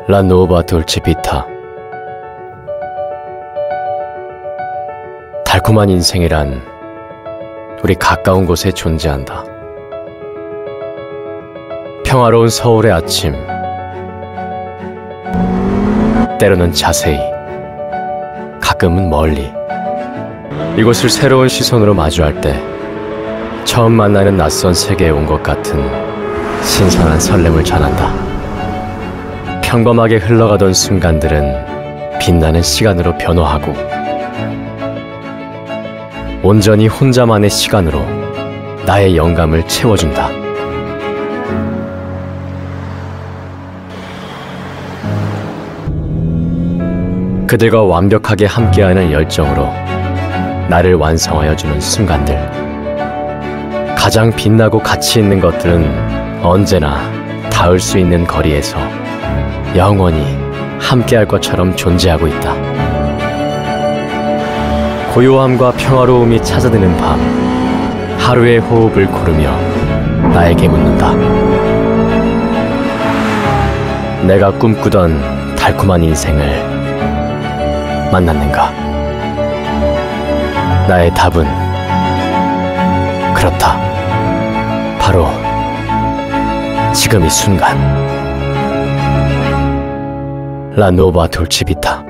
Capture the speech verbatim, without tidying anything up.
라 누오바 돌체 비타. 달콤한 인생이란 우리 가까운 곳에 존재한다. 평화로운 서울의 아침, 때로는 자세히, 가끔은 멀리. 이곳을 새로운 시선으로 마주할 때 처음 만나는 낯선 세계에 온 것 같은 신선한 설렘을 전한다. 평범하게 흘러가던 순간들은 빛나는 시간으로 변화하고 온전히 혼자만의 시간으로 나의 영감을 채워준다. 그들과 완벽하게 함께하는 열정으로 나를 완성하여 주는 순간들. 가장 빛나고 가치 있는 것들은 언제나 닿을 수 있는 거리에서 영원히 함께할 것처럼 존재하고 있다. 고요함과 평화로움이 찾아드는 밤, 하루의 호흡을 고르며 나에게 묻는다. 내가 꿈꾸던 달콤한 인생을 만났는가? 나의 답은 그렇다. 바로 지금 이 순간. 라 누오바 돌체 비타.